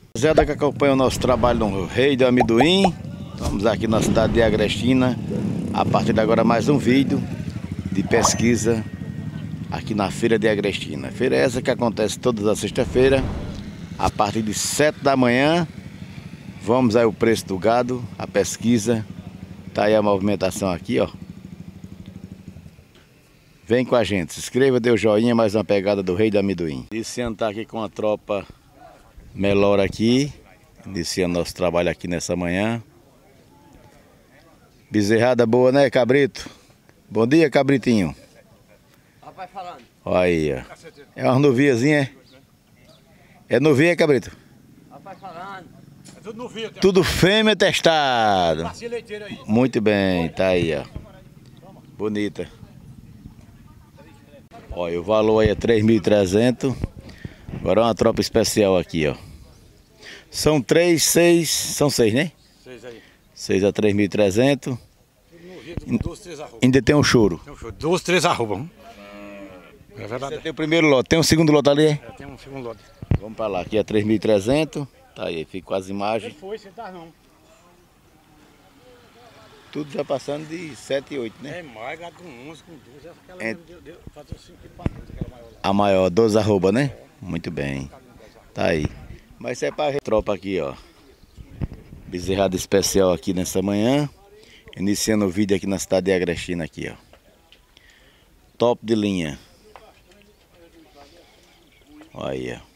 Rapaziada que acompanha o nosso trabalho no Rei do Amendoim. Estamos aqui na cidade de Agrestina. A partir de agora mais um vídeo de pesquisa aqui na feira de Agrestina. Feira essa que acontece todas as sexta-feira, a partir de 7 da manhã. Vamos aí o preço do gado, a pesquisa. Tá aí a movimentação aqui, ó. Vem com a gente, se inscreva, dê o joinha, mais uma pegada do Rei do Amendoim. Iniciando tá aqui com a tropa Melhor aqui, iniciando nosso trabalho aqui nessa manhã. Bezerrada boa, né, cabrito? Bom dia, cabritinho. Rapaz falando. Olha aí, ó. É uma noviazinha, é? É novinha, cabrito? Rapaz falando. É tudo novinho. Tudo fêmea testado. Passinho leiteiro aí. Muito bem, tá aí, ó. Bonita. Olha, o valor aí é 3.300. Agora é uma tropa especial aqui, ó. São 3, 6, são 6, né? 6 aí. 6 a 3.300. Duas, três arroba. Ainda tem um choro. Tem um show. 2, 3 arroba. É verdade. Você tem o primeiro lote, tem um segundo lote ali? É, tem um segundo lote. Vamos pra lá, aqui é 3.300. Tá aí, fica com as imagens. Foi, você tá não. Tudo já passando de 7 e 8, né? É mais, gato com 11, com 12. Aquela É. deu fazer 5 quilos pra 12, aquela maior lá. A maior, 12 arroba, né? Muito bem. Tá aí. Mas isso é pra tropa aqui, ó. Bezerrada especial aqui nessa manhã. Iniciando o vídeo aqui na cidade de Agrestina aqui, ó. Top de linha. Olha aí, ó.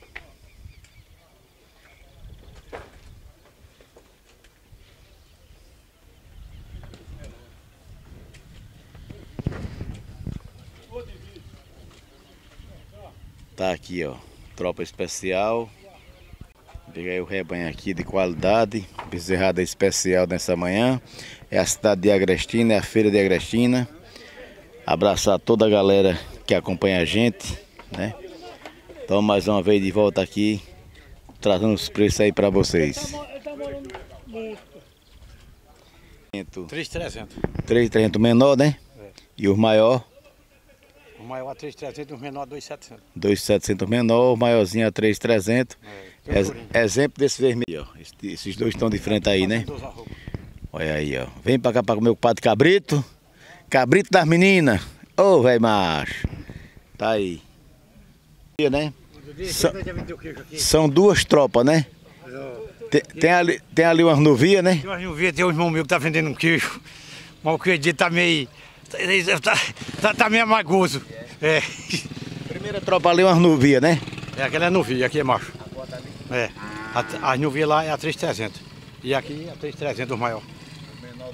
Tá aqui, ó. Tropa especial. Peguei o rebanho aqui de qualidade. Bezerrada especial nessa manhã. É a cidade de Agrestina, é a feira de Agrestina. Abraçar toda a galera que acompanha a gente, né? Então mais uma vez de volta aqui, trazendo os preços aí pra vocês. 3,300. 3.300 menor, né? É. E o maior? O maior a 3,300 e o menor a 2,700. 2.700 menor, o maiorzinho a 3.300. Tem um chorinho. Exemplo desse vermelho, ó. Esses dois estão de frente aí, né? 2 arroba. Olha aí, ó. Vem pra cá pra comer o padre Cabrito. Cabrito das meninas. Ô, velho macho. Tá aí. Né? São duas tropas, né? Tem ali umas novias, né? Tem umas novinhas, tem um irmão meu que tá vendendo um queijo. Mas o queijo dele tá meio... Tá meio amargoso. É. Primeira tropa ali, umas novias, né? É, aquela é novinha, aqui é macho. É. As novinhas lá é a 3,300. E aqui é a 3,300 o maior. O menor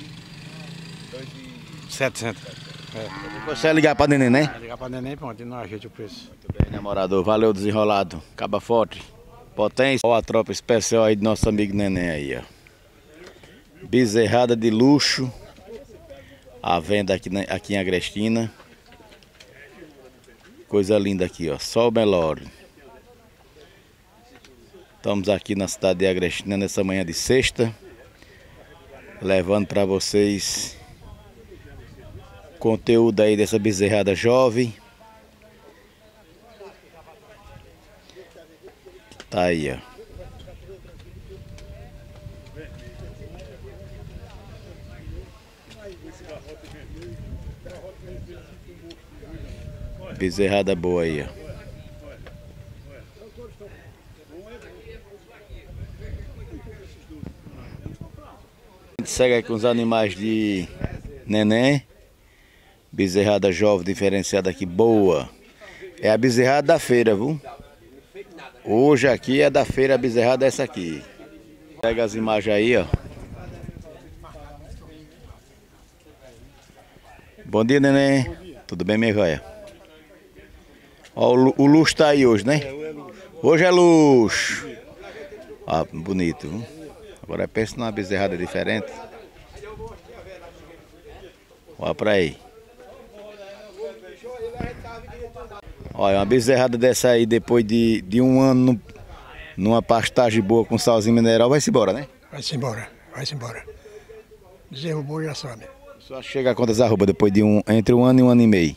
700. É. Você ligar pra neném, né? Vai ligar pra neném, pronto, e não ajeita o preço. Muito bem, namorador. Valeu, desenrolado. Caba forte. Potência. Olha a tropa especial aí do nosso amigo neném aí, ó. Bezerrada de luxo. A venda aqui em Agrestina. Coisa linda aqui, ó. Só o melhor. Estamos aqui na cidade de Agrestina nessa manhã de sexta. Levando para vocês conteúdo aí dessa bezerrada jovem. Tá aí, ó. Bezerrada boa aí, ó. A gente segue aí com os animais de neném. Bezerrada jovem, diferenciada aqui, boa. É a bezerrada da feira, viu? Hoje aqui é da feira, a bezerrada é essa aqui. Pega as imagens aí, ó. Bom dia, neném. Tudo bem, minha joia? Ó, o luxo tá aí hoje, né? Hoje é luxo. Ó, bonito, viu? Agora pensa numa bezerrada diferente. Olha pra aí. Olha, uma bezerrada dessa aí, depois de um ano numa pastagem boa com salzinho mineral, vai-se embora, né? Vai-se embora, vai-se embora. Bezerro bom já sabe. Só chega a quantas arroba depois de entre um ano e um ano e meio?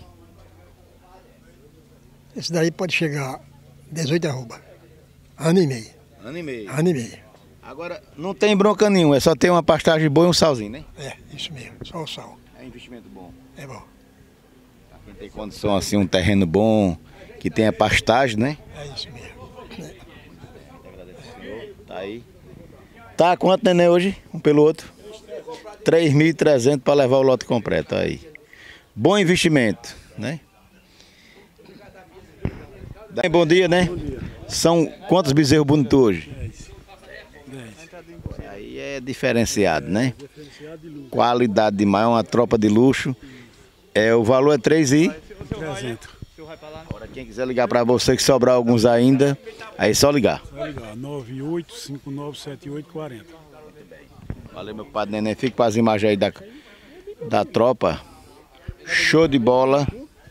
Esse daí pode chegar 18 arroba, ano e meio. Ano e meio. Ano e meio. Agora, não tem bronca nenhuma, é só ter uma pastagem boa e um salzinho, né? É, isso mesmo, só o sal. É investimento bom. É bom. Pra quem tem condição assim, um terreno bom, que tenha pastagem, né? É isso mesmo. Tá aí. Tá quanto, neném, hoje? Um pelo outro? 3.300 para levar o lote completo, aí. Bom investimento, né? Bom dia, né? Bom dia. São quantos bezerros bonitos hoje? 10. Aí é diferenciado, né? Qualidade demais, uma tropa de luxo. O valor é 3.300. Agora quem quiser ligar para você, que sobrar alguns ainda, aí é só ligar. Só ligar, 98597840. Valeu, meu padre Neném. Fique para as imagens aí da tropa. Show de bola.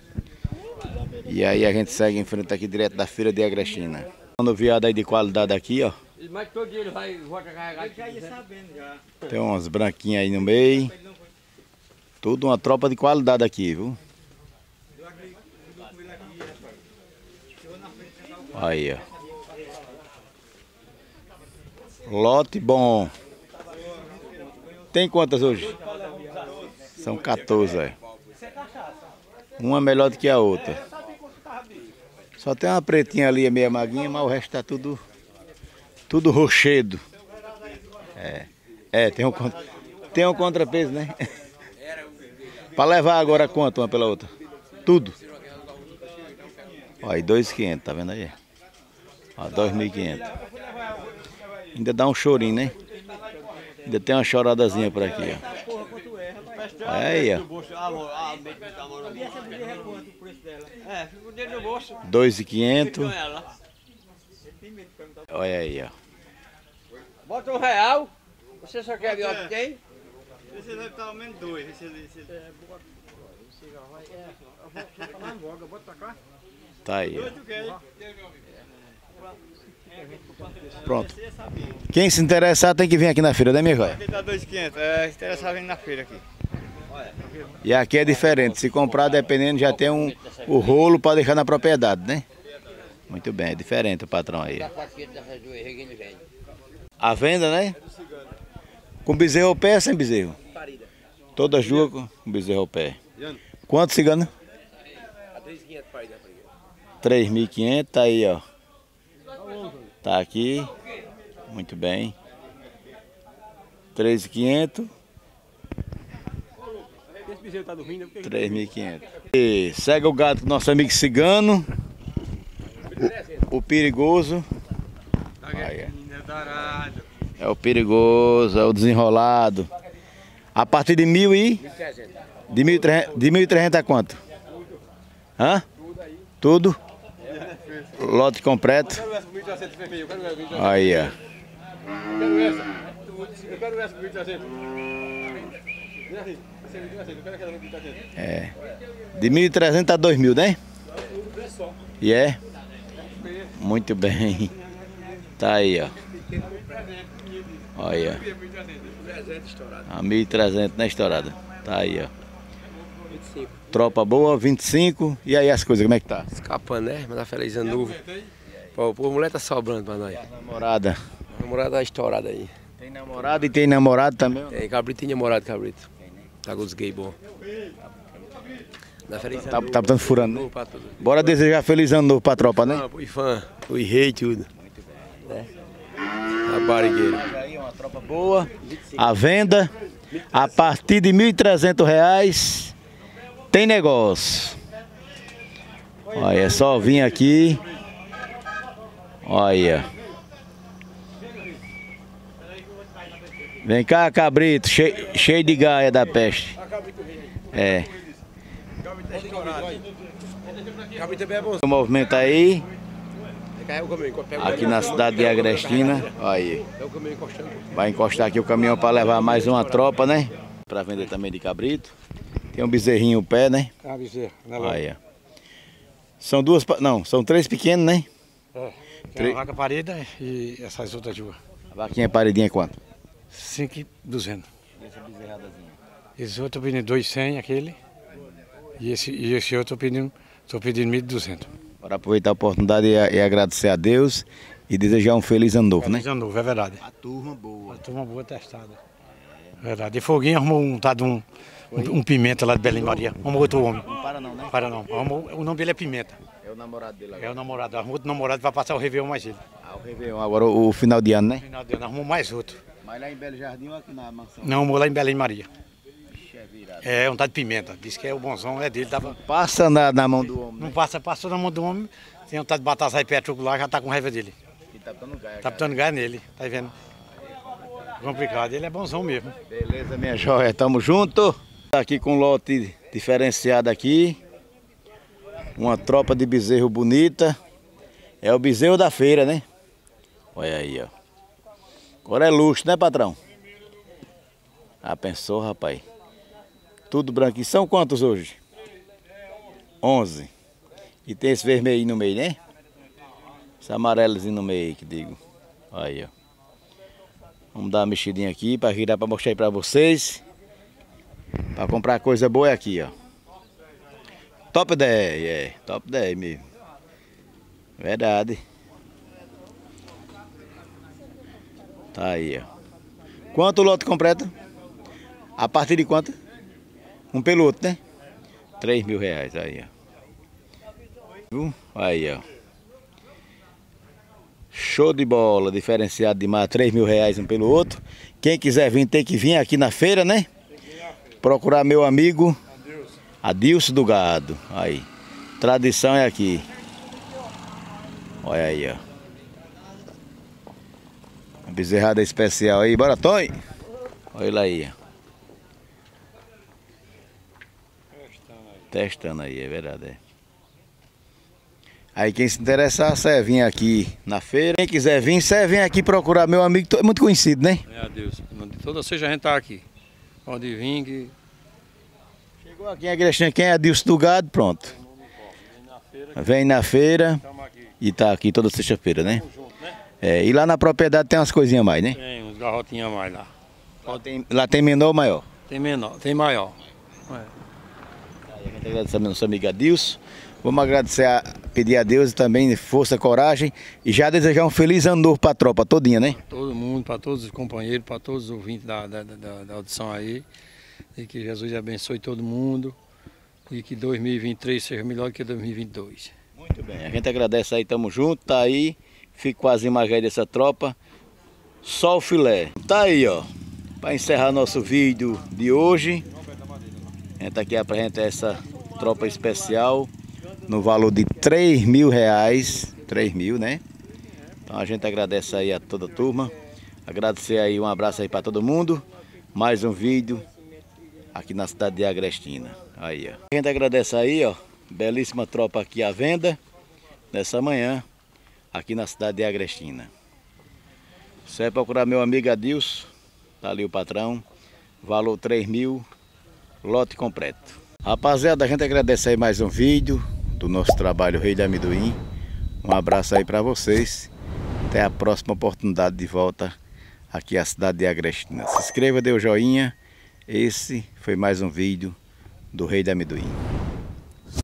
E aí a gente segue em frente aqui, direto da feira de Agrestina. Quando viado aí de qualidade aqui, ó. Mas todo dia ele vai carregar. Ele já ia sabendo já. Tem umas branquinhas aí no meio. Tudo uma tropa de qualidade aqui, viu? Aí, ó. Lote bom. Tem quantas hoje? São 14, é. Uma melhor do que a outra. Só tem uma pretinha ali, meia maguinha, mas o resto tá tudo rochedo. Tem um contrapeso, né? Para levar agora quanto uma pela outra? Tudo. Ó, aí 2.500, tá vendo aí? Ó, 2.500. Ainda dá um chorinho, né? Ainda tem uma choradazinha por aqui, ó. Aí, ó. 2.500. Olha aí, ó. Bota R$1. Você só quer ver o que tem? Esse deve estar ao menos 2. Tá aí, ó. Pronto. Quem se interessar tem que vir aqui na feira, né, minha joia? Aqui tá 2.500. Se interessar, vem na feira aqui. E aqui é diferente. Se comprar, dependendo, já tem o rolo para deixar na propriedade, né? Muito bem, é diferente o patrão aí. A venda, né? Com bezerro ao pé ou sem bezerro? Todas duas com bezerro ao pé. Quanto, cigano? 3.500, tá aí, ó. Tá aqui. Muito bem. 3.500. 3.500. E segue o gato do nosso amigo cigano. O perigoso. Aí, é o perigoso, é o desenrolado. A partir de 1.300. De 1.300 a quanto? Hã? Tudo? Lote completo. Aí, ó. Eu quero essa por 1.300. De 1.300 a 2.000, né? E é? Muito bem. Tá aí, ó. Olha. A 1.300 na estourada. Tá aí, ó. 25. Tropa boa, 25. E aí as coisas, como é que tá? Escapando, né? Mas feliz ano novo. Pô, a mulher tá sobrando pra nós. Namorada. A namorada tá estourada aí. Tem namorado e tem namorado também? Tem, cabrito tem namorado, cabrito. Tá com os gays bons. Tá botando furando, né? Pra tudo. Bora desejar feliz ano novo pra tropa, né? Fui fã, fui rei, tudo. A barrigueira. Aí, uma tropa boa. A venda, a partir de R$1.300, tem negócio. Olha, é só vir aqui. Olha. Vem cá, cabrito, cheio de gaia da peste. É. O movimento aí. Aqui na cidade de Agrestina. Aí. Vai encostar aqui o caminhão para levar mais uma tropa, né? Para vender também de cabrito. Tem um bezerrinho no pé, né? Ah, bezerro. Aí, ó. São duas, não, são três pequenos, né? É. Tem uma vaca parida e essas outras duas. A vaquinha paredinha é quanto? 5.200. E essa bezerradazinha? Esse outro eu pedindo 2.100, aquele. E esse outro eu tô pedindo 1.200. Para aproveitar a oportunidade e agradecer a Deus E desejar um feliz ano novo, né? Feliz ano novo, é verdade. A turma boa. A turma boa testada. É verdade. E Foguinho arrumou um pimenta lá de Belém Maria. Arrumou outro homem. Não para não, né? Para não. O nome dele é Pimenta. É o namorado dele agora. É o namorado. Arrumou outro namorado para passar o Réveillon mais ele. Ah, o Réveillon, agora o final de ano, né? No final de ano arrumou mais outro. Mas lá em Belo Jardim ou aqui na mansão? Não, arrumou lá em Belém Maria. Ixi, é virado. É um tal de Pimenta. Diz que é o bonzão, é dele. Passa na mão do homem, Não né? passou na mão do homem. Tem um tal de Batassai Petruco lá, já tá com raiva dele. E tá botando gás. Tá botando gás nele, tá vendo? Complicado, ele é bonzão mesmo. Beleza, minha joia, tamo junto. Tá aqui com um lote diferenciado aqui. Uma tropa de bezerro bonita. É o bezerro da feira, né? Olha aí, ó. Agora é luxo, né, patrão? Ah, pensou, rapaz? Tudo branquinho. São quantos hoje? 11. E tem esse vermelhinho no meio, né? Esse amarelozinho no meio aí que digo. Aí, ó. Vamos dar uma mexidinha aqui para girar para mostrar aí para vocês. Para comprar coisa boa é aqui, ó. Top 10, top 10 mesmo. Verdade. Tá aí, ó. Quanto o lote completo? A partir de quanto? Um pelo outro, né? R$3.000 aí, ó. Aí, ó. Show de bola, diferenciado demais, R$3.000 um pelo outro. Quem quiser vir tem que vir aqui na feira, né? Procurar meu amigo Adilson do Gado. Aí, tradição é aqui. Olha aí, ó. Uma bezerrada especial aí, bora, Tony? Olha ele aí, ó. Testando aí, é verdade, é. Aí quem se interessar, você vem aqui na feira. Quem quiser vir, você vem aqui procurar meu amigo, é muito conhecido, né? É, Deus. Toda seja a gente tá aqui. Pode vir que... Chegou aqui em Agrestinha, quem é Adilson do Gado, pronto. Vem na feira e tá aqui toda sexta-feira, né? É, e lá na propriedade tem umas coisinhas a mais, né? Tem uns garrotinhos a mais lá. Lá tem menor ou maior? Tem menor, tem maior. É. Aí a gente agradece a nosso amigo Adilson. Vamos agradecer, pedir a Deus também força, coragem e já desejar um feliz ano novo para a tropa todinha, né? Todo mundo, para todos os companheiros, para todos os ouvintes da audição aí. E que Jesus abençoe todo mundo e que 2023 seja melhor que 2022. Muito bem, a gente agradece aí, tamo junto, tá aí. Fica com as imagens aí dessa tropa. Só o filé. Tá aí, ó. Para encerrar nosso vídeo de hoje. A gente aqui apresenta essa tropa especial no valor de R$3.000. 3.000, né? Então a gente agradece aí a toda a turma. Agradecer aí, um abraço aí para todo mundo. Mais um vídeo aqui na cidade de Agrestina. Aí, ó. A gente agradece aí, ó. Belíssima tropa aqui à venda nessa manhã aqui na cidade de Agrestina. Você vai procurar meu amigo Adilson, tá ali o patrão, valor 3.000, lote completo. Rapaziada, a gente agradece aí mais um vídeo do nosso trabalho Rei do Amendoim. Um abraço aí para vocês. Até a próxima oportunidade de volta aqui à cidade de Agrestina. Se inscreva, dê o joinha. Esse foi mais um vídeo do Rei do Amendoim.